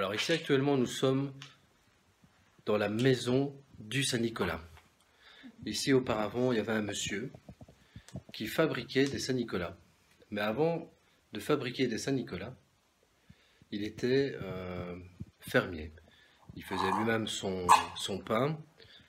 Alors ici actuellement nous sommes dans la maison du Saint-Nicolas. Ici auparavant il y avait un monsieur qui fabriquait des Saint-Nicolas. Mais avant de fabriquer des Saint-Nicolas, il était fermier. Il faisait lui-même son pain.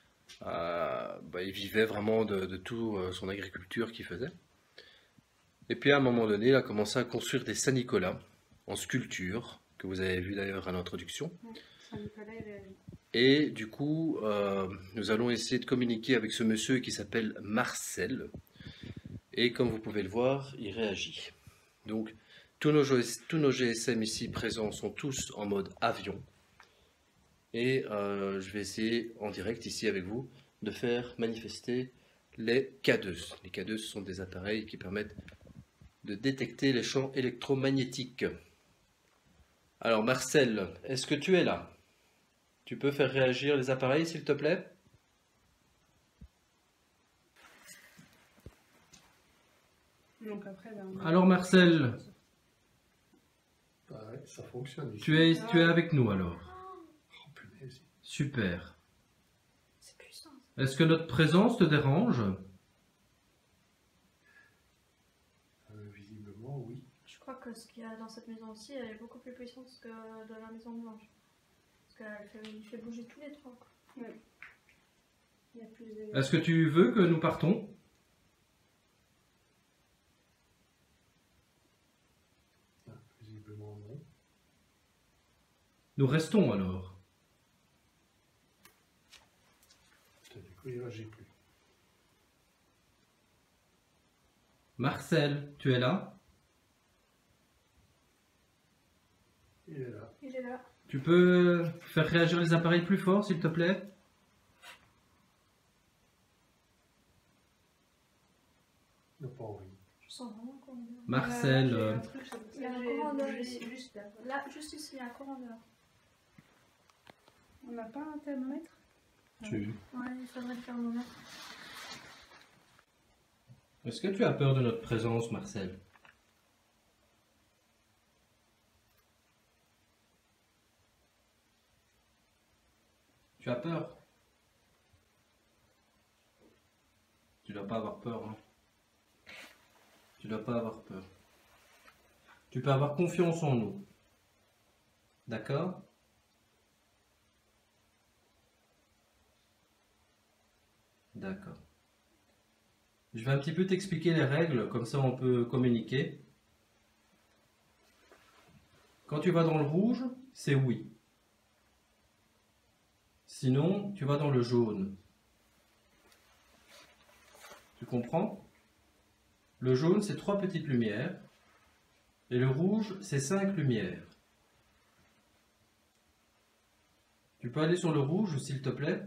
Il vivait vraiment de tout son agriculture qu'il faisait. Et puis à un moment donné, il a commencé à construire des Saint-Nicolas en sculpture, que vous avez vu d'ailleurs à l'introduction. Saint-Nicolas est réagi. Et du coup, nous allons essayer de communiquer avec ce monsieur qui s'appelle Marcel. Et comme vous pouvez le voir, il réagit. Donc, tous nos GSM ici présents sont tous en mode avion. Et je vais essayer en direct ici avec vous de faire manifester les K2. Les K2 ce sont des appareils qui permettent de détecter les champs électromagnétiques. Alors Marcel, est-ce que tu es là? Tu peux faire réagir les appareils s'il te plaît? Donc après, Alors Marcel, Ouais, ça fonctionne. tu es avec nous alors. Oh, punaise. Super. c'est puissant. Est-ce que notre présence te dérange? Visiblement, oui. Je crois que ce qu'il y a dans cette maison aussi, elle est beaucoup plus puissante que dans la maison blanche. Parce qu'il fait bouger tous les trois. Oui. Il y a plus de... Est-ce que tu veux que nous partons? Visiblement, non. Nous restons alors. Putain, du coup, il réagit plus. Marcel, tu es là? Il est là. Il est là. Tu peux faire réagir les appareils plus fort s'il te plaît? Il n'a pas envie. Je sens vraiment qu'on est là. Marcel, Il y a un courant d'air ici. Juste là. Là, juste ici, il y a un courant d'air. On n'a pas un thermomètre? tu... Ouais, il faudrait le thermomètre. Est-ce que tu as peur de notre présence, Marcel? Tu as peur? Tu dois pas avoir peur, hein? Tu dois pas avoir peur. Tu peux avoir confiance en nous. D'accord? D'accord. Je vais un petit peu t'expliquer les règles, comme ça on peut communiquer. Quand tu vas dans le rouge, c'est oui. Sinon, tu vas dans le jaune. Tu comprends? Le jaune, c'est 3 petites lumières. Et le rouge, c'est 5 lumières. Tu peux aller sur le rouge, s'il te plaît?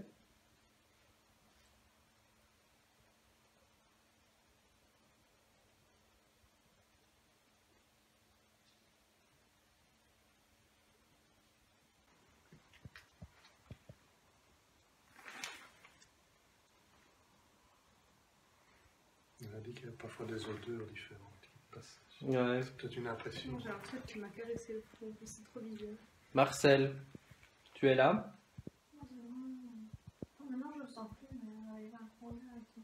Il a dit qu'il y a parfois des odeurs différentes qui passent. Ouais. C'est peut-être une impression. Moi, j'ai un truc qui m'a caressé le front, c'est trop visuel. Marcel, tu es là? Maintenant, je le sens plus, mais il y a un courant d'air et tout.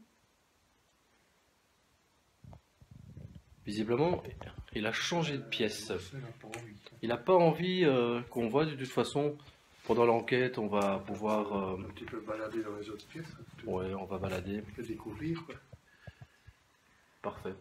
Visiblement, il a changé de pièce. Il n'a pas envie. Il n'a pas envie qu'on voit. De toute façon, pendant l'enquête, on va pouvoir... Un petit peu balader dans les autres pièces. Ouais, on va balader. Tu peux découvrir, quoi. Parfait.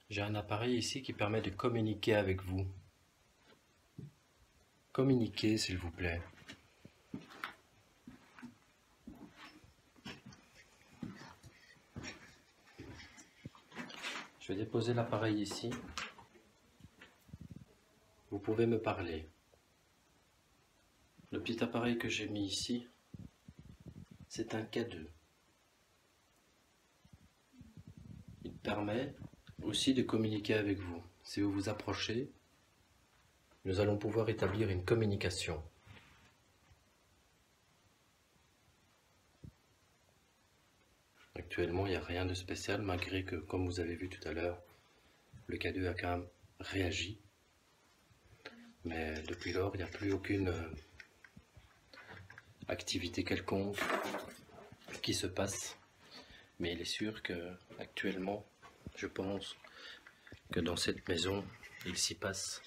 J'ai un appareil ici qui permet de communiquer avec vous. Communiquez, s'il vous plaît. Je vais déposer l'appareil ici. Vous pouvez me parler. Le petit appareil que j'ai mis ici, c'est un K2. Il permet aussi de communiquer avec vous. Si vous vous approchez, nous allons pouvoir établir une communication. Actuellement, il n'y a rien de spécial, malgré que, comme vous avez vu tout à l'heure, le K2 a quand même réagi. Mais depuis lors, il n'y a plus aucune activité quelconque qui se passe. Mais il est sûr que, actuellement, je pense que dans cette maison, il s'y passe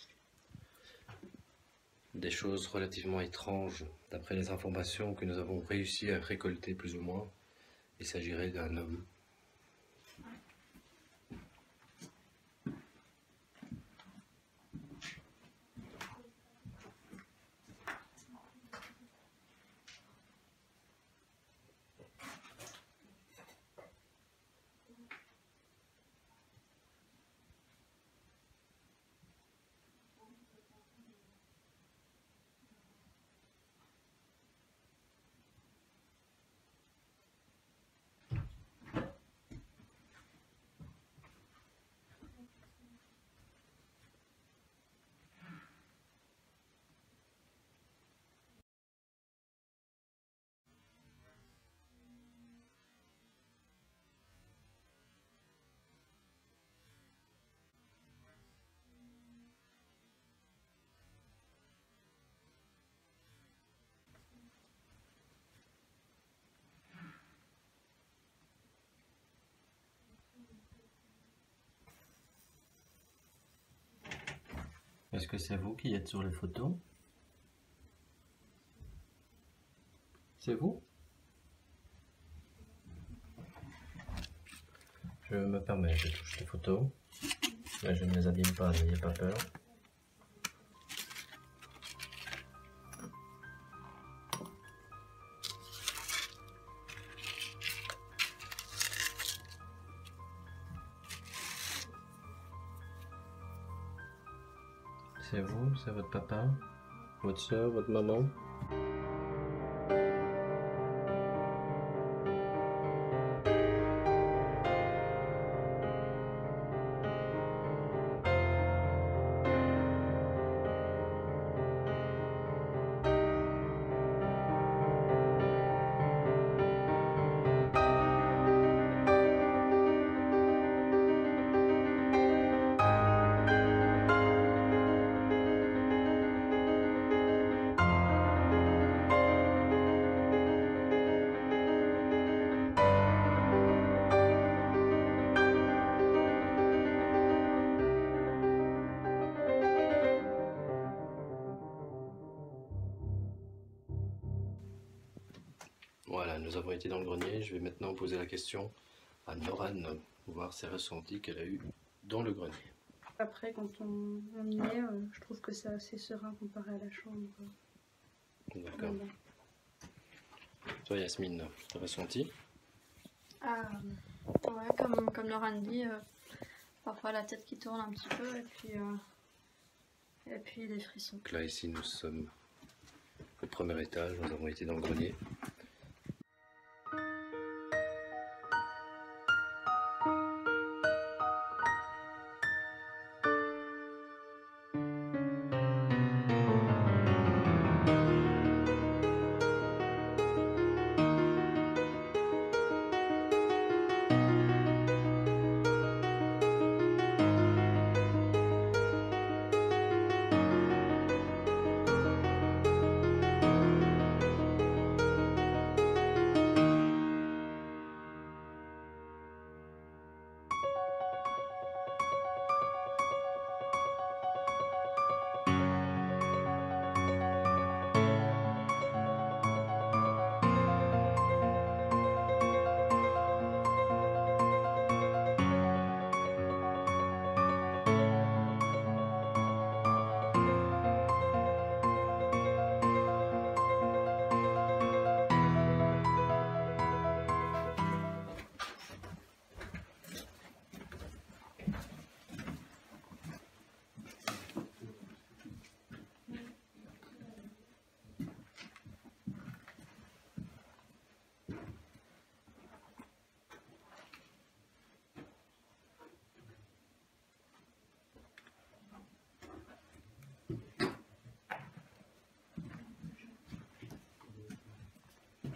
des choses relativement étranges. D'après les informations que nous avons réussi à récolter plus ou moins, il s'agirait d'un homme. Est-ce que c'est vous qui êtes sur les photos? C'est vous? Je me permets, je touche les photos. Là, je ne les abîme pas, n'ayez pas peur. C'est vous, c'est votre papa, votre soeur, votre maman. Voilà, nous avons été dans le grenier. Je vais maintenant poser la question à Noran, voir ses ressentis qu'elle a eu dans le grenier. Après, quand on y est, je trouve que c'est assez serein comparé à la chambre. D'accord. Toi, Yasmine, t'as ressenti? Ouais, comme Laurent dit, parfois la tête qui tourne un petit peu et puis des frissons. Donc là, ici, nous sommes au premier étage. Nous avons été dans le grenier.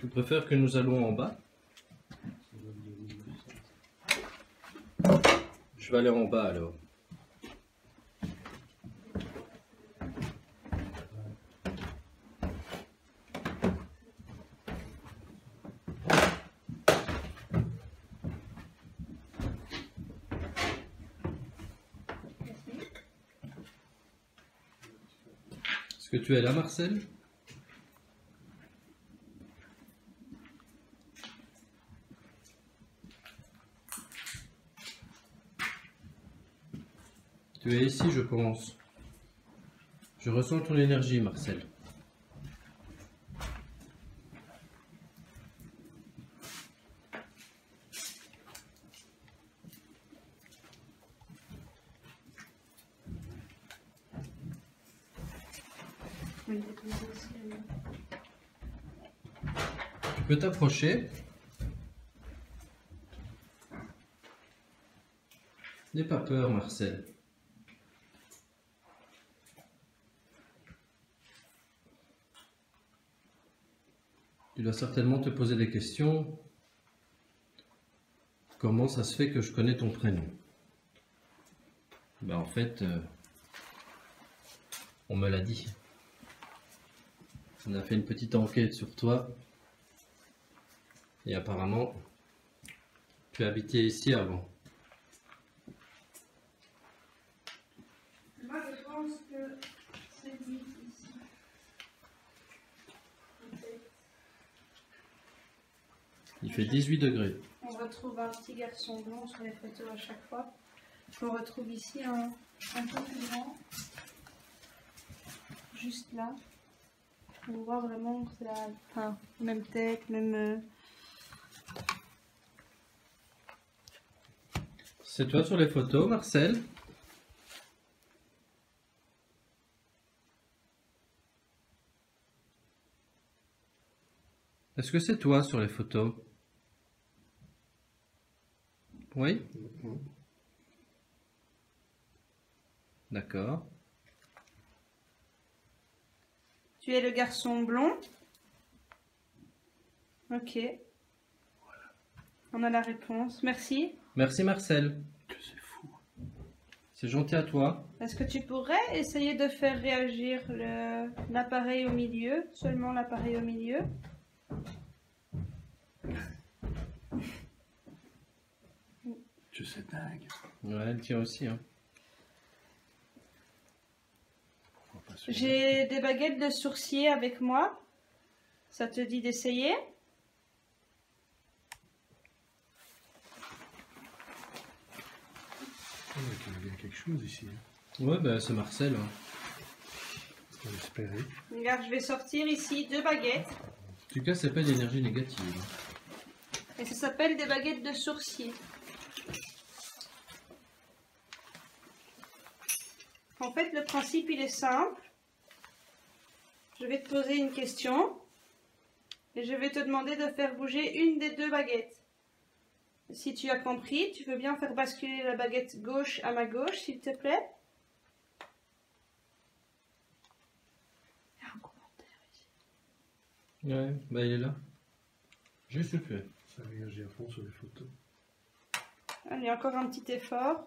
Tu préfères que nous allons en bas? Je vais aller en bas alors. Est-ce que tu es là, Marcel? Tu es ici, je pense. Je ressens ton énergie, Marcel. Tu peux t'approcher. N'aie pas peur, Marcel. Tu dois certainement te poser des questions. Comment ça se fait que je connais ton prénom? Ben en fait, on me l'a dit. On a fait une petite enquête sur toi. Et apparemment, tu habitais ici avant. Moi, je pense que c'est lui ici. Il fait 18 degrés. On retrouve un petit garçon blond sur les photos à chaque fois. On retrouve ici un peu plus grand. Juste là. On voit vraiment que c'est la même tête, même... C'est toi sur les photos, Marcel? Est-ce que c'est toi sur les photos? Oui? D'accord. Tu es le garçon blond. Ok. On a la réponse. Merci. Merci, Marcel. Que c'est fou. C'est gentil à toi. Est-ce que tu pourrais essayer de faire réagir l'appareil au milieu? Seulement l'appareil au milieu. Que c'est dingue. Ouais, elle tient aussi. Hein. Pourquoi pas celui-là? J'ai des baguettes de sourcier avec moi. Ça te dit d'essayer? Ouais, il y a bien quelque chose ici. Hein. Ouais, ben c'est Marcel. Hein. On va espérer. Regarde, je vais sortir ici 2 baguettes. En tout cas, c'est pas d'énergie négative. Hein. Et ça s'appelle des baguettes de sourcier. En fait, le principe, il est simple. Je vais te poser une question. Et je vais te demander de faire bouger une des 2 baguettes. Si tu as compris, tu veux bien faire basculer la baguette gauche à ma gauche, s'il te plaît. Il y a un commentaire ici. Ouais, bah il est là. Juste fait. Ça réagit à fond sur les photos. Allez, encore un petit effort.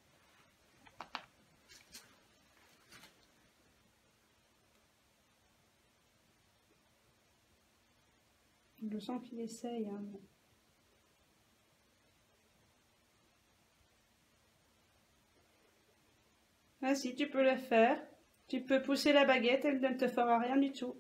Je sens qu'il essaye. Hein. Vas-y, tu peux le faire. Tu peux pousser la baguette, elle ne te fera rien du tout.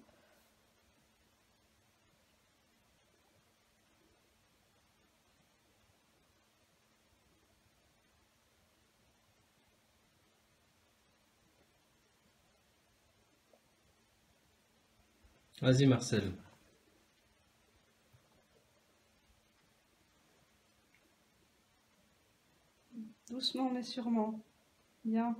Vas-y, Marcel. Doucement mais sûrement. Bien.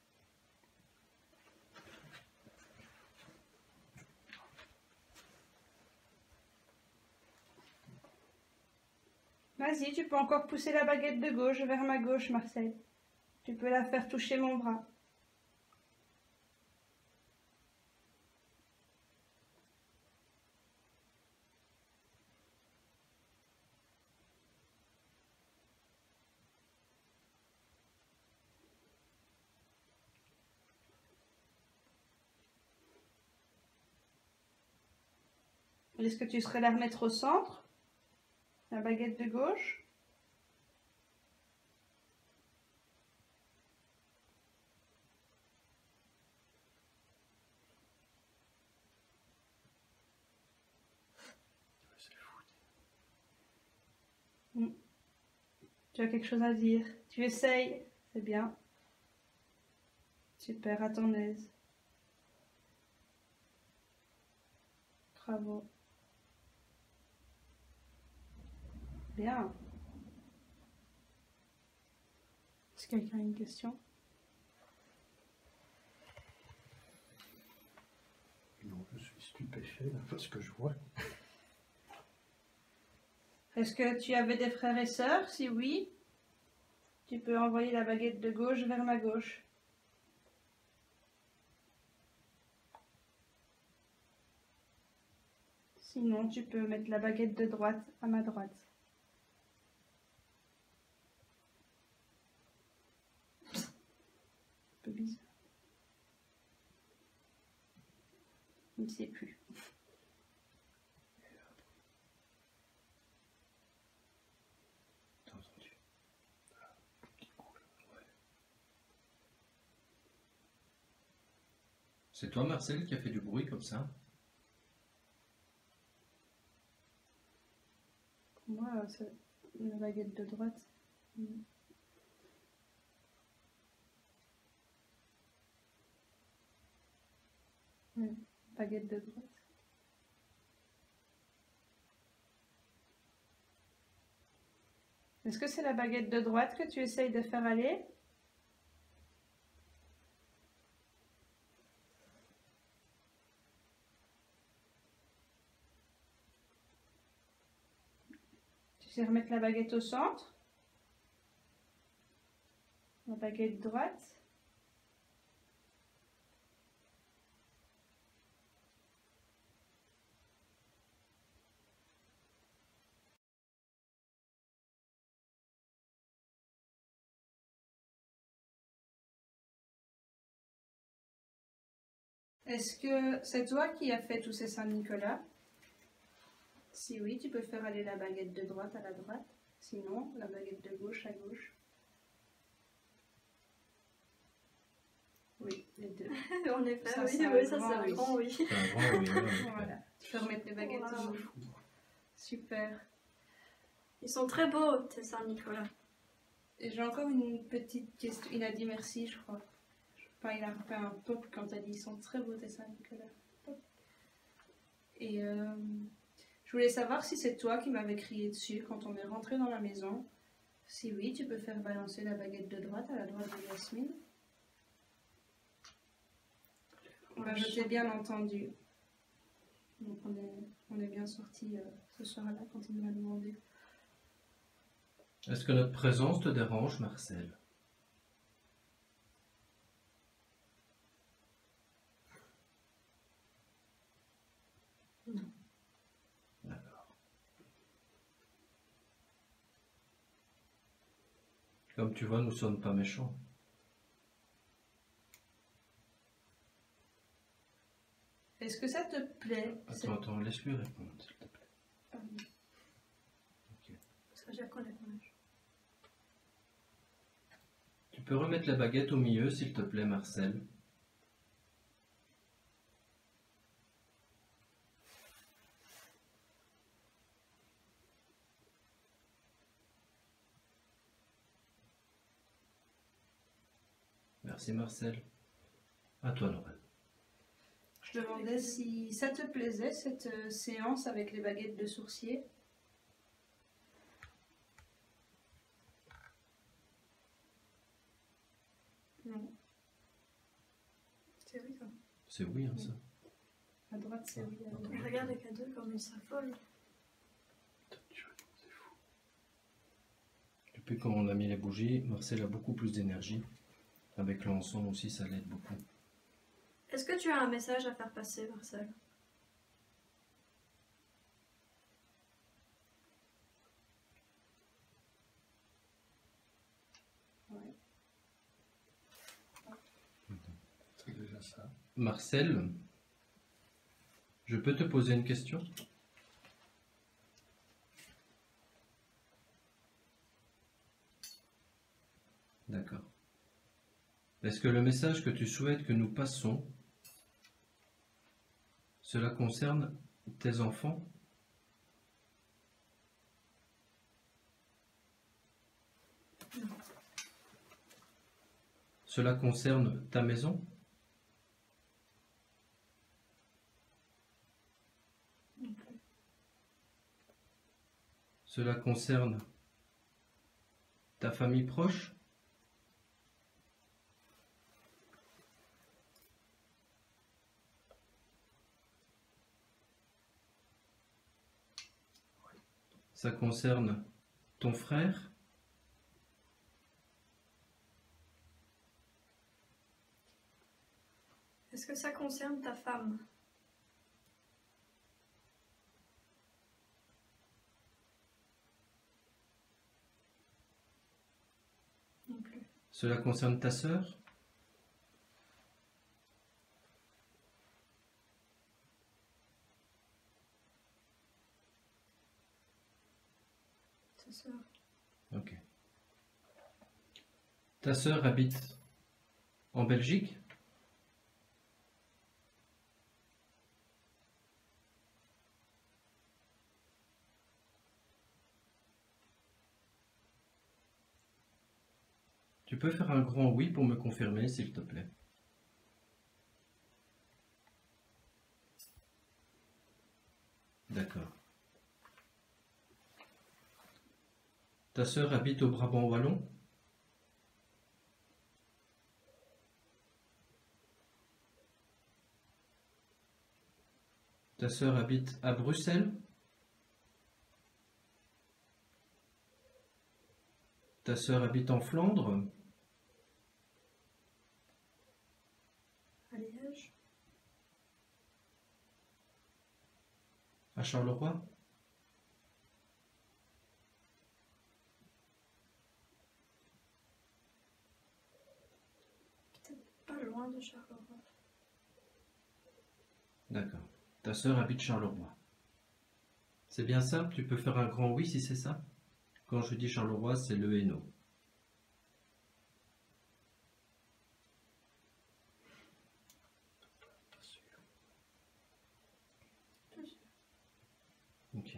Vas-y, tu peux encore pousser la baguette de gauche vers ma gauche, Marcel. Tu peux la faire toucher mon bras. Est-ce que tu serais la remettre au centre? La baguette de gauche? C'est fou. Tu as quelque chose à dire? Tu essayes? C'est bien. Super, à ton aise. Bravo. Bien. Est-ce que quelqu'un a une question? Non, je suis stupéfait là, parce que je vois. Est-ce que tu avais des frères et sœurs? Si oui, tu peux envoyer la baguette de gauche vers ma gauche. Sinon, tu peux mettre la baguette de droite à ma droite. Un peu bizarre. Je ne sais plus. T'as entendu? Qui coule. Ouais. C'est toi, Marcel, qui a fait du bruit comme ça? Moi, c'est la baguette de droite. Ouais, baguette de droite. Est-ce que c'est la baguette de droite que tu essayes de faire aller? Tu sais remettre la baguette au centre? La baguette droite? Est-ce que c'est toi qui as fait tous ces Saint-Nicolas? Si oui, tu peux faire aller la baguette de droite à la droite. Sinon, la baguette de gauche à gauche. Oui, les deux. En effet, Ça, oui, c'est un oui, ça grand c'est un oui. grand oui. C'est un grand oui, ouais, en effet. Voilà, tu peux remettre les baguettes Wow. au bout. Super. Ils sont très beaux, tes Saint-Nicolas. Et j'ai encore une petite question. Il a dit merci, je crois. Enfin, il a fait un pop quand t'as dit ils sont très beaux tes Saint-Nicolas. Pop. Et je voulais savoir si c'est toi qui m'avais crié dessus quand on est rentré dans la maison. Si oui, tu peux faire balancer la baguette de droite à la droite de Yasmine. Ben, je t'ai bien entendu. Donc on est bien sortis ce soir-là quand il m'a demandé. Est-ce que notre présence te dérange, Marcel? Non. D'accord. Comme tu vois, nous ne sommes pas méchants. Est-ce que ça te plaît? Attends, laisse-lui répondre, s'il te plaît. Pardon. Ok. Parce que je la connais quand même. Tu peux remettre la baguette au milieu, s'il te plaît, Marcel. Merci, Marcel. À toi, Laurel. Je demandais si ça te plaisait cette séance avec les baguettes de sourcier. Non. C'est oui, quoi. C'est oui, hein, ça. À droite, c'est oui. à gauche. Mais regarde les cadeaux comme ils s'affolent. C'est fou. Depuis qu'on a mis les bougies, Marcel a beaucoup plus d'énergie. Avec l'encens aussi, ça l'aide beaucoup. Est-ce que tu as un message à faire passer, Marcel? Ouais. C'est déjà ça. Marcel, je peux te poser une question? D'accord. Est-ce que le message que tu souhaites que nous passons, cela concerne tes enfants? Non. Cela concerne ta maison? Non plus. Cela concerne ta famille proche? Ça concerne ton frère? Est-ce que ça concerne ta femme? Non plus. Cela concerne ta sœur? Ta sœur? Ok. Ta sœur habite en Belgique? Tu peux faire un grand oui pour me confirmer, s'il te plaît. D'accord. Ta sœur habite au Brabant wallon? Ta sœur habite à Bruxelles? Ta sœur habite en Flandre? À Liège? À Charleroi? Pas loin de Charleroi. D'accord. Ta sœur habite Charleroi. C'est bien ça? Tu peux faire un grand oui si c'est ça? Quand je dis Charleroi, c'est le Hainaut. Pas sûr. Pas sûr. Ok.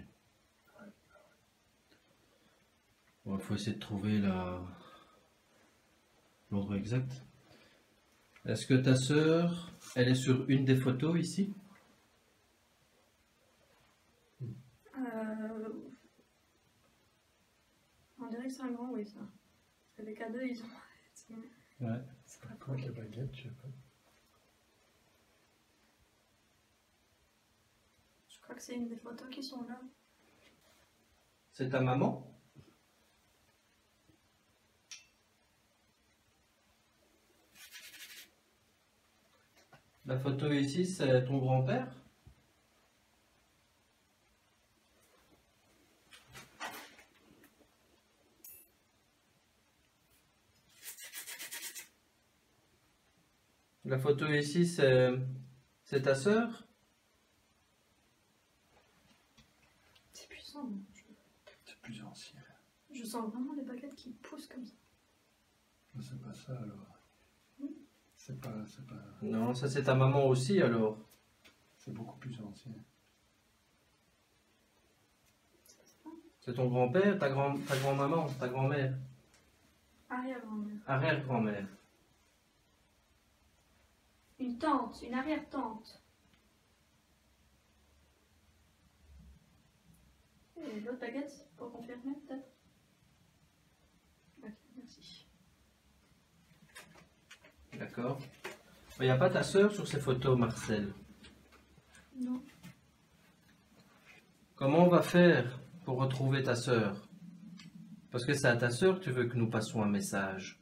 Bon, il faut essayer de trouver l'ordre exact. Est-ce que ta sœur, elle est sur une des photos ici? On dirait que c'est un grand oui, ça. Parce que les cadeaux, ils ont. Ouais. C'est pas Quoi que la baguette, je sais pas. Je crois que c'est une des photos qui sont là. C'est ta maman? La photo ici, c'est ton grand-père? La photo ici, c'est ta sœur? C'est puissant. Non, C'est plus ancien. je sens vraiment les baguettes qui poussent comme ça. Mais c'est pas ça alors. C'est pas. Non, ça c'est ta maman aussi alors. C'est beaucoup plus ancien. C'est ton grand-père, ta grand-maman, ta grand-mère, Arrière-grand-mère. arrière-grand-mère. Une tante, une arrière-tante. Et l'autre baguette, pour confirmer peut-être? Ok, merci. D'accord. Il n'y a pas ta sœur sur ces photos, Marcel. Non. Comment on va faire pour retrouver ta sœur? Parce que c'est à ta sœur que tu veux que nous passions un message.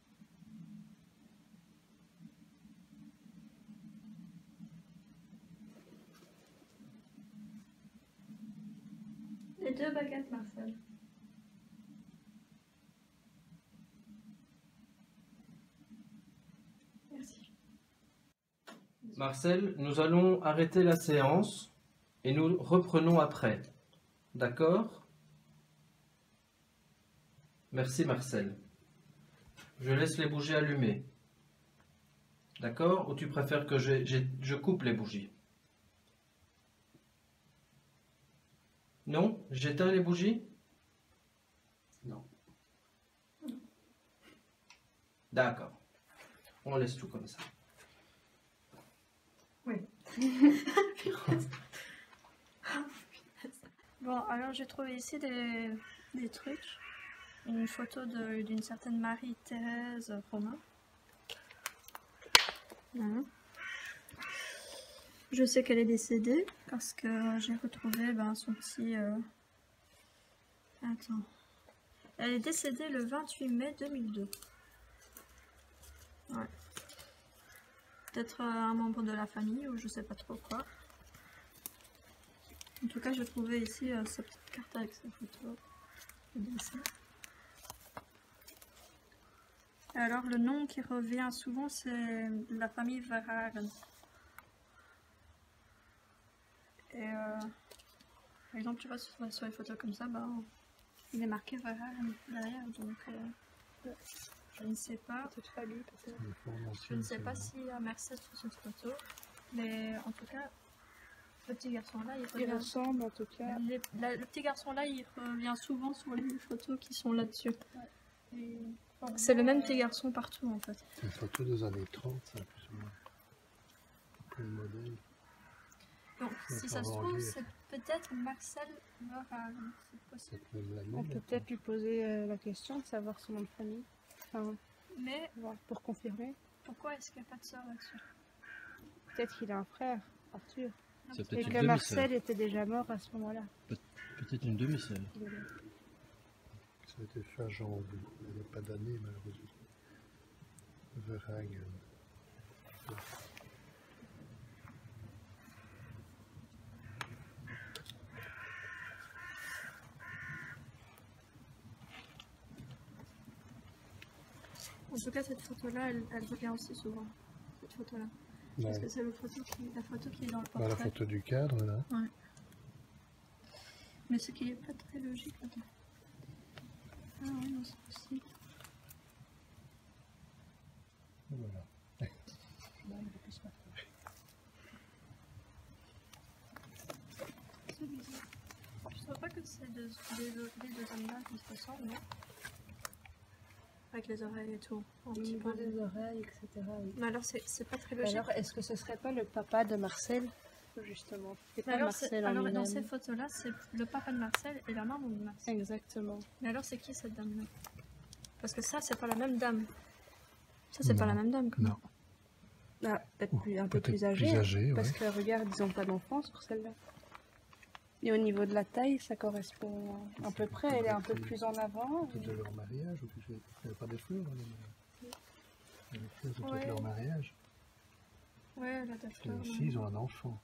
Les deux baguettes, Marcel. Merci. Marcel, nous allons arrêter la séance et nous reprenons après. D'accord? Merci Marcel. je laisse les bougies allumées. D'accord? Ou tu préfères que je coupe les bougies? Non? J'éteins les bougies? Non. D'accord. On laisse tout comme ça. Bon, alors j'ai trouvé ici des trucs. Une photo d'une certaine Marie-Thérèse Romain. Voilà. Je sais qu'elle est décédée parce que j'ai retrouvé son petit... Attends. Elle est décédée le 28 mai 2002. Ouais. Peut-être un membre de la famille ou je sais pas trop quoi. En tout cas, j'ai trouvé ici sa petite carte avec sa photo. Le dessin. Et alors, le nom qui revient souvent, c'est la famille Verhaeren. Et par exemple, tu vois, sur les photos comme ça, il est marqué Verhaeren derrière. Donc, je ne sais pas. Toute famille, peut-être. Je ne sais pas si Marcel sur cette photo, mais en tout cas, le petit garçon là, Il ressemble en tout cas. le petit garçon là, il revient souvent sur les photos qui sont là-dessus. C'est le même petit garçon partout en fait. C'est une photo des années 30, ça, plus ou moins. Le modèle. Donc, C'est si ça se pas trouve, vendu. c'est peut-être Marcel Verhaeren. C'est possible. C'est même la On même. peut peut-être lui poser la question de savoir son nom de famille. Enfin, Mais voir, pour confirmer. pourquoi est-ce qu'il n'y a pas de sœur là-dessus? Peut-être qu'il a un frère, Arthur. C'est Et peut-être une que Marcel était déjà mort à ce moment-là. Peut-être une demi-sœur. Ça a été fait à janvier. Il n'y a pas d'année, malheureusement. Verhagen. En tout cas, cette photo-là, elle revient aussi souvent. Cette photo-là. Parce Ouais. que c'est la photo qui est dans le Bah, la portrait. photo du cadre, là. Mais ce qui n'est pas très logique. Attends. Ah ouais, non, c'est possible. Voilà. C'est bizarre. Je trouve pas que c'est les deux hommes-là qui se ressemblent, non? Avec les oreilles et tout. Un Au petit niveau peu. des oreilles, etc. oui. Mais alors, c'est pas très logique. Alors, est-ce que ce serait pas le papa de Marcel, justement? C'est Mais pas alors, Marcel en alors dans lui-même. ces photos-là, c'est le papa de Marcel et la maman de Marcel. Exactement. Mais alors, c'est qui cette dame-là? Parce que ça, c'est pas la même dame. Ça, c'est pas Non. la même dame. Quand même. Non. Ah, peut-être un peu Peut-être plus âgé. âgé, Parce ouais. que regarde, ils n'ont pas d'enfant sur celle-là. Et au niveau de la taille, ça correspond à peu près. Elle est un peu plus en avant. Peut-être de leur mariage, ou quelque chose. Il n'y a pas des fleurs, là, les fleurs, c'est peut-être Ouais. leur mariage. Ouais, la date. Et ici, ils ont un enfant.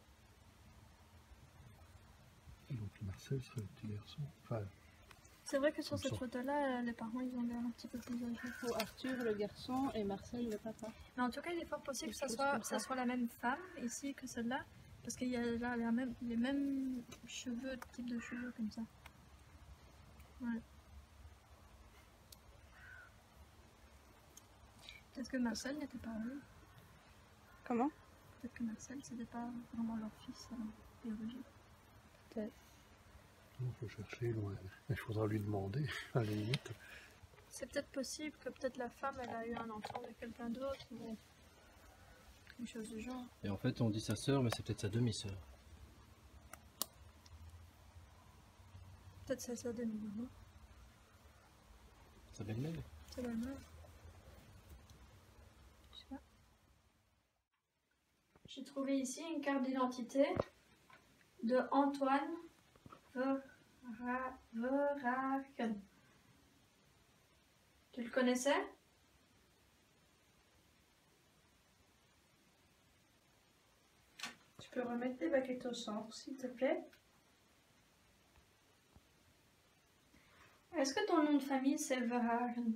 Donc Marcel serait le petit garçon. Enfin, C'est vrai que sur cette Comme ça. photo-là, les parents, ils ont l'air un petit peu plus âgés. Pour Arthur, le garçon, et Marcel, le papa. Mais en tout cas, il est fort possible que Quelque chose ça comme ça. soit la même femme ici que celle-là. Parce qu'il y a là les mêmes cheveux, type de cheveux comme ça. Ouais. Peut-être que Marcel n'était pas eux. Comment? Peut-être que Marcel, c'était pas vraiment leur fils biologique. Peut-être. il faut chercher loin. Il faudra lui demander, à la limite. C'est peut-être possible que peut-être la femme, elle a eu un enfant de quelqu'un d'autre. Ou quelque chose du genre. Et en fait, on dit sa sœur, mais c'est peut-être sa demi-sœur. Peut-être c'est sa demi-maman. Sa belle-mère. C'est la mère. Je sais pas. J'ai trouvé ici une carte d'identité de Antoine Verhaeren. Tu le connaissais? Tu peux remettre les baguettes au centre, s'il te plaît? Est-ce que ton nom de famille c'est Verhaeren?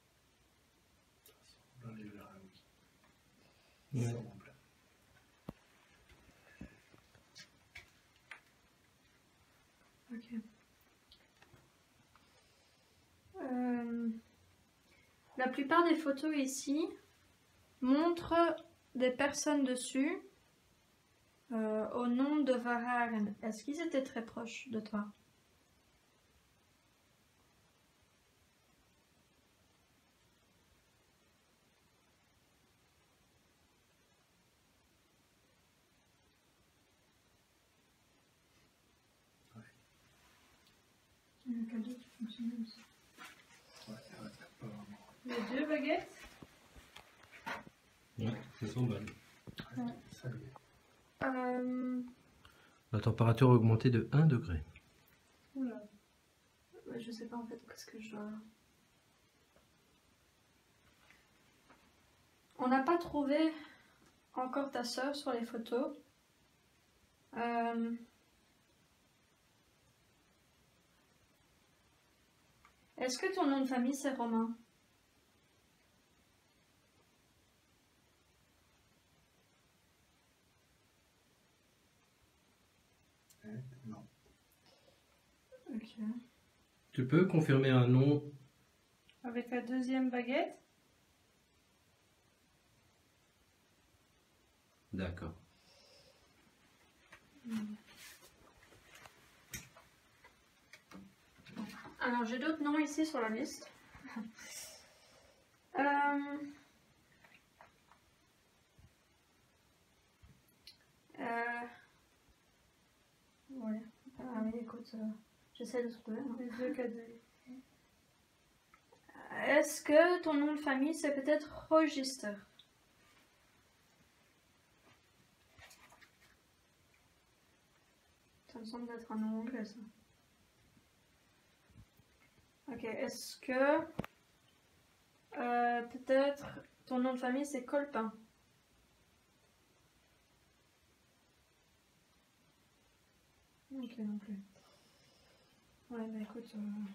Dans les Ouais. plupart des photos ici montrent des personnes dessus au nom de Verhaeren. Est-ce qu'ils étaient très proches de toi? Le cadeau qui fonctionne aussi. Ouais, apparemment. Les 2 baguettes. Ouais, c'est 100 balles. Ouais, ça y est. La température a augmenté de 1 degré. Oula. Je sais pas en fait qu'est-ce que je dois. On n'a pas trouvé encore ta sœur sur les photos. Est-ce que ton nom de famille c'est Romain? Non. Ok. Tu peux confirmer un nom? Avec la 2e baguette. D'accord. Alors j'ai d'autres noms ici sur la liste. Ouais. Ah oui, écoute, j'essaie de trouver. Hein. Les 2 cadeaux. Est-ce que ton nom de famille c'est peut-être Register? Ça me semble être un nom anglais ça. Ok, est-ce que peut-être ton nom de famille c'est Colpin? Ok, non plus. Ouais, bah écoute.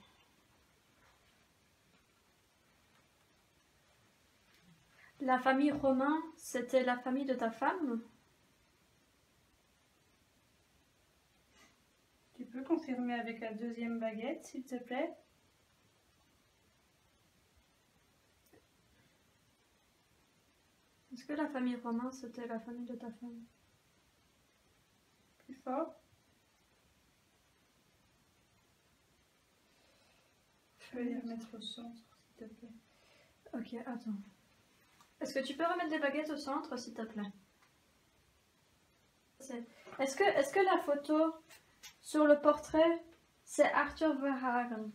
La famille Romain, c'était la famille de ta femme? Tu peux confirmer avec la 2e baguette, s'il te plaît? Est-ce que la famille Romain, c'était la famille de ta femme? Plus fort. Je vais les remettre au centre, s'il te plaît. Ok, attends. Est-ce que tu peux remettre les baguettes au centre, s'il te plaît? Est-ce que la photo sur le portrait, c'est Arthur Verhaeren?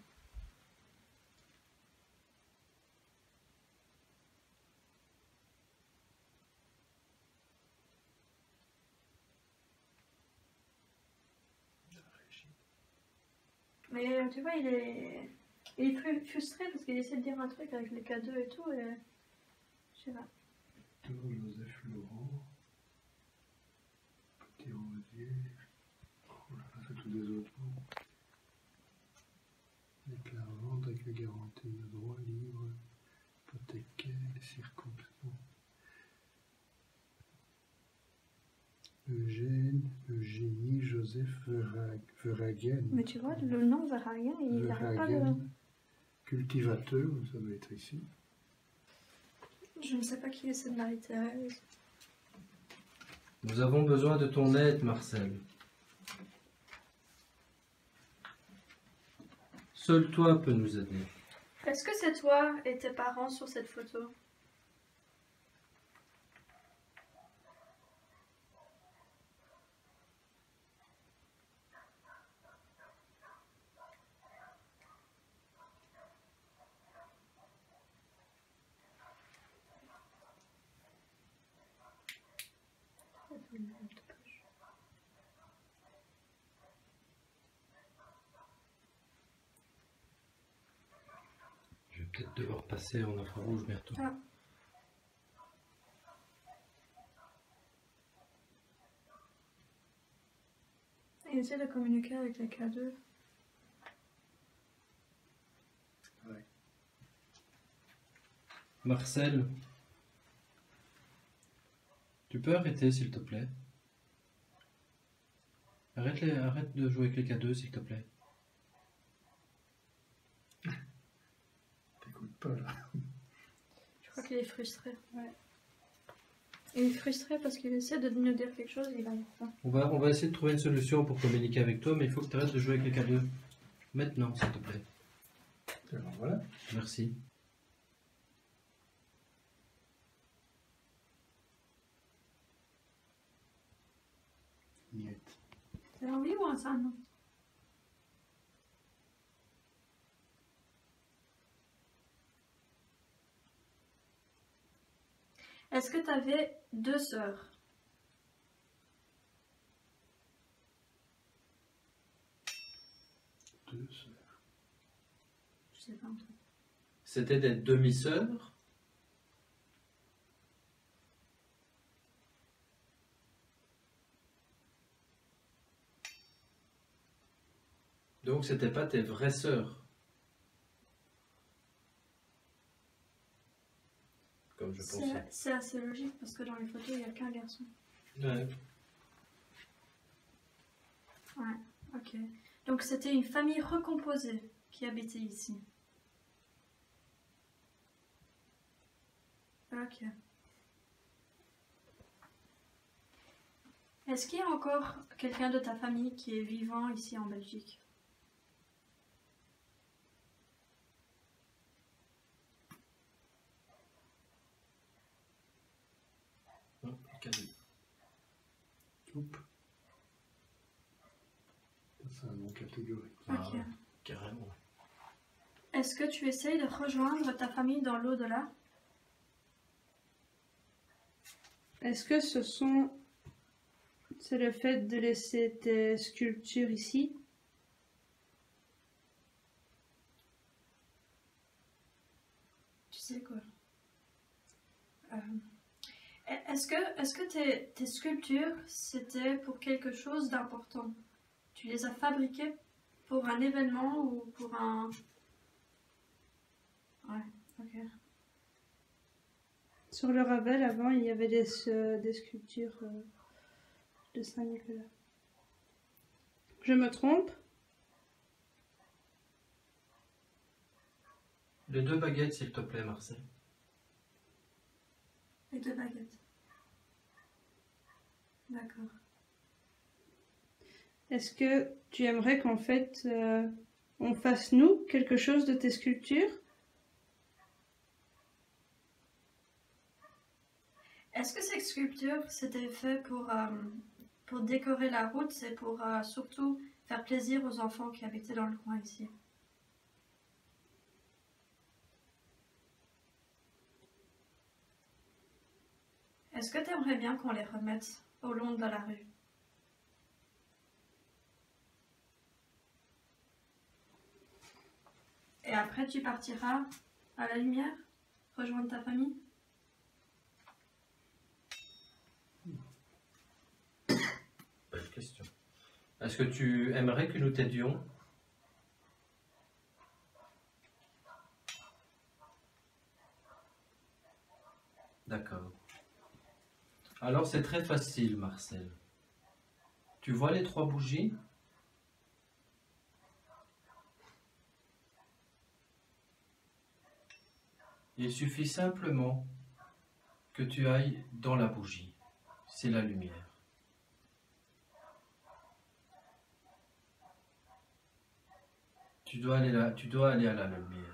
Mais tu vois, il est frustré parce qu'il essaie de dire un truc avec les cadeaux et tout, et je sais pas. Victor Joseph Laurent. Petit Rosier. Oh là là, c'est tous des autres mots. Déclare vente avec la garantie de droit libre, hypothécaire, circonspect. Eugénie Joseph Verhagen. Mais tu vois, le nom Verhagen, il n'arrête pas de... Verhagen, cultivateur, ça doit être ici. Je ne sais pas qui est cette Marie-Thérèse. Nous avons besoin de ton aide, Marcel. Seul toi peux nous aider. Est-ce que c'est toi et tes parents sur cette photo? Je vais peut-être devoir passer en infrarouge bientôt. Ah. Et essaie de communiquer avec les K2. Ouais. Marcel, tu peux arrêter s'il te plaît? Arrête de jouer avec les K2 s'il te plaît. T'écoutes pas là. qu'il est frustré. Ouais. Il est frustré parce qu'il essaie de nous dire quelque chose et il n'arrive pas. On va essayer de trouver une solution pour communiquer avec toi, mais il faut que tu arrêtes de jouer avec les cadeaux. Maintenant, s'il te plaît. Alors voilà. Merci. Miette. C'est un oui ou un ça, non? Est-ce que tu avais 2 sœurs? Deux sœurs. Je sais pas. En fait. C'était des demi-sœurs? Donc c'était pas tes vraies sœurs? Comme je pensais. C'est assez logique parce que dans les photos, il n'y a qu'un garçon. Ouais. Ouais, ok. Donc c'était une famille recomposée qui habitait ici. Ok. Est-ce qu'il y a encore quelqu'un de ta famille qui est vivant ici en Belgique? Non, cadeau. Oups. C'est un nom catégorique. Ah, Ok. carrément. Est-ce que tu essayes de rejoindre ta famille dans l'au-delà? Est-ce que c'est le fait de laisser tes sculptures ici? Tu sais quoi? Est-ce que tes sculptures, c'était pour quelque chose d'important? Tu les as fabriquées pour un événement ou pour un... Ouais, ok. Sur le Ravel, avant, il y avait des sculptures de Saint-Nicolas. Je me trompe? Les 2 baguettes, s'il te plaît, Marcel. Les 2 baguettes. D'accord. Est-ce que tu aimerais qu'en fait, on fasse nous quelque chose de tes sculptures? Est-ce que ces sculptures, c'était fait pour décorer la route? C'est pour surtout faire plaisir aux enfants qui habitaient dans le coin ici. Est-ce que tu aimerais bien qu'on les remette au long de la rue? Et après, tu partiras à la lumière, rejoindre ta famille? Belle question. Est-ce que tu aimerais que nous t'aidions? D'accord. Alors c'est très facile, Marcel. Tu vois les 3 bougies? Il suffit simplement que tu ailles dans la bougie. C'est la lumière. Tu dois aller là, tu dois aller à la lumière.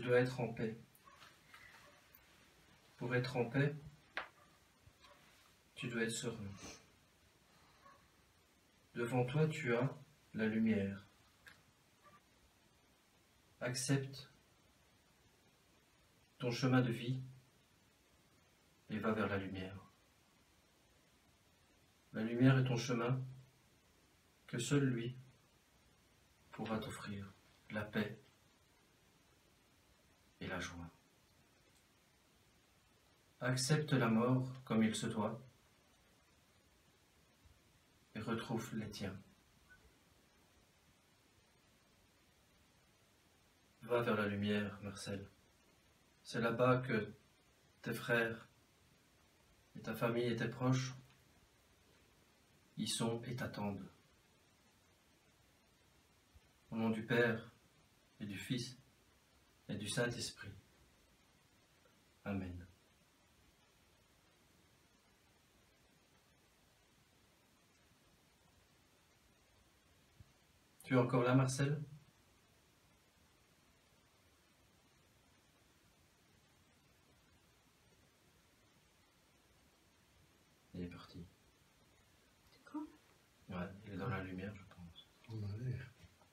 dois être en paix. Pour être en paix, tu dois être serein. Devant toi, tu as la lumière. Accepte ton chemin de vie et va vers la lumière. La lumière est ton chemin que seul lui pourra t'offrir la paix et la joie. Accepte la mort comme il se doit et retrouve les tiens. Va vers la lumière, Marcel. C'est là-bas que tes frères et ta famille et tes proches y sont et t'attendent. Au nom du Père et du Fils et du Saint-Esprit. Amen. Tu es encore là, Marcel? Il est parti. C'est quoi? Ouais, il est dans la lumière, je pense. On a l'air.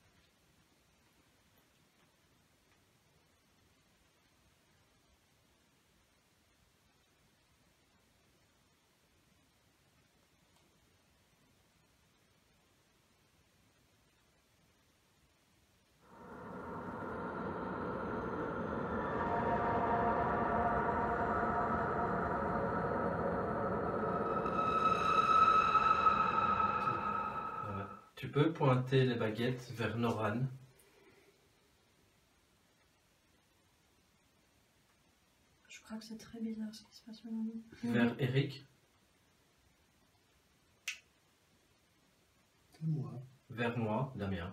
Tu peux pointer les baguettes vers Noran. Je crois que c'est très bizarre ce qui se passe maintenant. Vers Eric. C'est moi. Vers moi, Damien.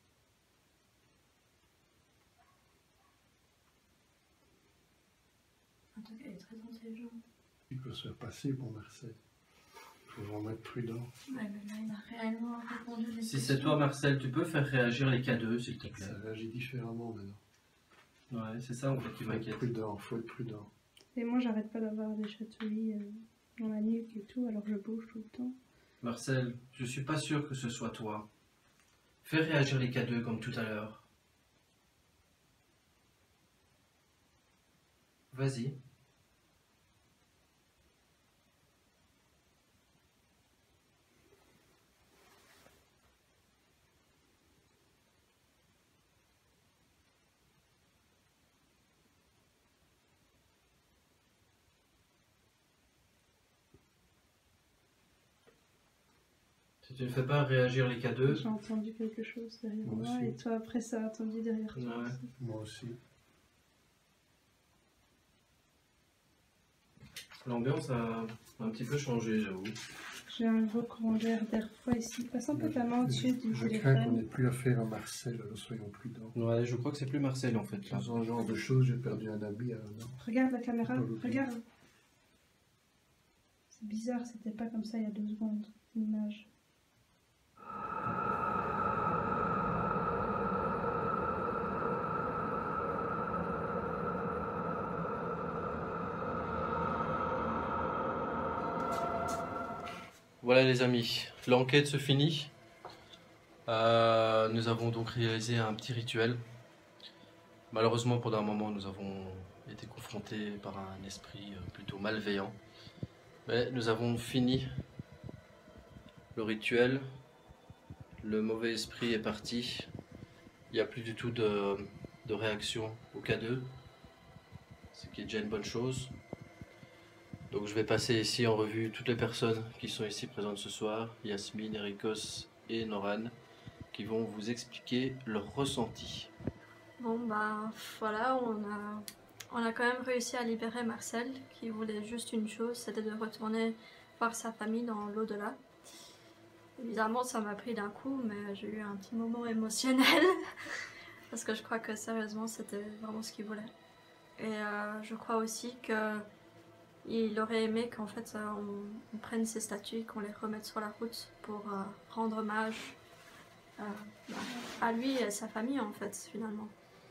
En tout cas, il est très intelligent. Il peut se faire passer pour Marcel. Il faut vraiment être prudent. Ouais, mais là, il a réellement répondu les Si c'est toi, Marcel, tu peux faire réagir les K2, s'il te plaît. Ça réagit différemment maintenant. Ouais, c'est ça en fait qui Faut être m'inquiète. prudent, faut être prudent. Et moi, j'arrête pas d'avoir des chatouilles dans la nuque et tout, alors je bouge tout le temps. Marcel, je suis pas sûr que ce soit toi. Fais réagir les K2 comme tout à l'heure. Vas-y. Si tu ne fais pas réagir les K2, J'ai entendu quelque chose derrière Moi moi, aussi. et toi, après, ça a entendu derrière toi. Ouais. aussi. Moi aussi. l'ambiance a un petit peu changé, j'avoue. J'ai un gros courant d'air froid ici. Passe un peu ta main au-dessus du Je crains qu'on téléphone. n'ait plus affaire à Marcel, alors soyons prudents. Ouais, je crois que c'est plus Marcel en fait là. Dans ce genre de choses, j'ai perdu un ami à un an. Regarde la caméra, Pas l'oublier. regarde. C'est bizarre, c'était pas comme ça il y a 2 secondes, l'image. Voilà les amis, l'enquête se finit. Nous avons donc réalisé un petit rituel. Malheureusement, pendant un moment, nous avons été confrontés par un esprit plutôt malveillant. Mais nous avons fini le rituel. Le mauvais esprit est parti. Il n'y a plus du tout de réaction au K2. Ce qui est déjà une bonne chose. Donc je vais passer ici en revue toutes les personnes qui sont ici présentes ce soir. Yasmine, Erikos et Noran qui vont vous expliquer leur ressenti. Bon, bah voilà, on a quand même réussi à libérer Marcel qui voulait juste une chose, c'était de retourner voir sa famille dans l'au-delà. Évidemment, ça m'a pris d'un coup, mais j'ai eu un petit moment émotionnel parce que je crois que sérieusement, c'était vraiment ce qu'il voulait. Et je crois aussi que il aurait aimé qu'en fait on prenne ces statues et qu'on les remette sur la route pour rendre hommage à lui et à sa famille en fait finalement.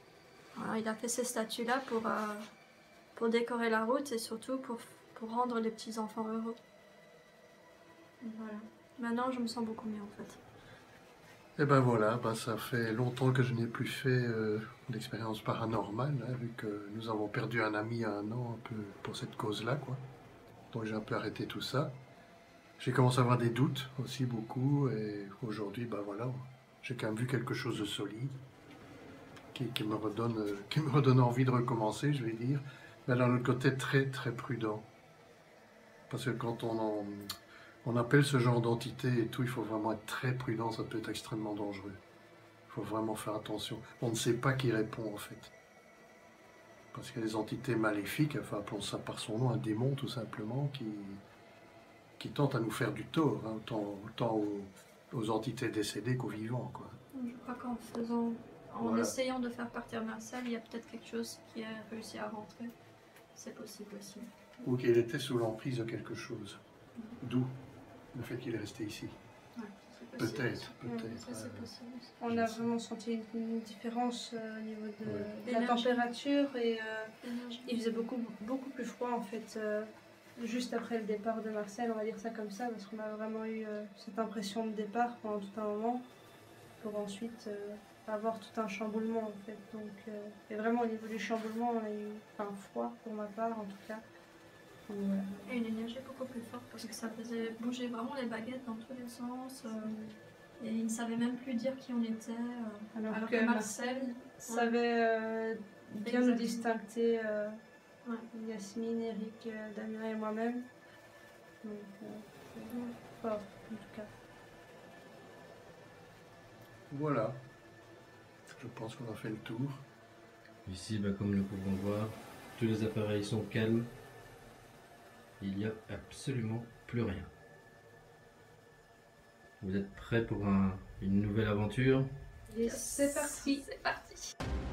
Voilà, il a fait ces statues-là pour décorer la route et surtout pour rendre les petits-enfants heureux. Voilà. Maintenant, je me sens beaucoup mieux en fait. Et ben voilà, ça fait longtemps que je n'ai plus fait d'expérience paranormale, hein, vu que nous avons perdu un ami il y a 1 an un peu pour cette cause-là, quoi. Donc j'ai un peu arrêté tout ça. J'ai commencé à avoir des doutes aussi beaucoup, et aujourd'hui, voilà, j'ai quand même vu quelque chose de solide qui me redonne envie de recommencer, je vais dire. Mais d'un autre côté, très très prudent. Parce que quand on appelle ce genre d'entité et tout, il faut vraiment être très prudent, ça peut être extrêmement dangereux. Il faut vraiment faire attention. On ne sait pas qui répond en fait. Parce qu'il y a des entités maléfiques, enfin appelons ça par son nom, un démon tout simplement, qui tentent à nous faire du tort, hein, autant aux entités décédées qu'aux vivants, quoi. Je crois en Voilà. essayant de faire partir Marcel, il y a peut-être quelque chose qui a réussi à rentrer. C'est possible aussi. Ou qu'il était sous l'emprise de quelque chose. D'où le fait qu'il est resté ici. Ouais, c'est possible. Peut-être, Ouais, peut-être. Ça, c'est possible. On a vraiment senti une différence au niveau de la L'énergie. température et L'énergie. il faisait beaucoup plus froid en fait. Juste après le départ de Marcel, on va dire ça comme ça, parce qu'on a vraiment eu cette impression de départ pendant tout un moment, pour ensuite avoir tout un chamboulement en fait. Donc, et vraiment au niveau du chamboulement, on a eu un froid pour ma part en tout cas. Donc, voilà. Et une énergie beaucoup plus forte parce que ça faisait bouger vraiment les baguettes dans tous les sens. Et il ne savait même plus dire qui on était. Alors que Marcel savait bien nous Exactement. distincter, Ouais. Yasmine, Eric, Damien et moi-même. Donc, c'est fort en tout cas. Voilà. Je pense qu'on a fait le tour. Ici, comme nous pouvons voir, tous les appareils sont calmes. Il n'y a absolument plus rien. Vous êtes prêts pour une nouvelle aventure? Et c'est parti. C'est parti.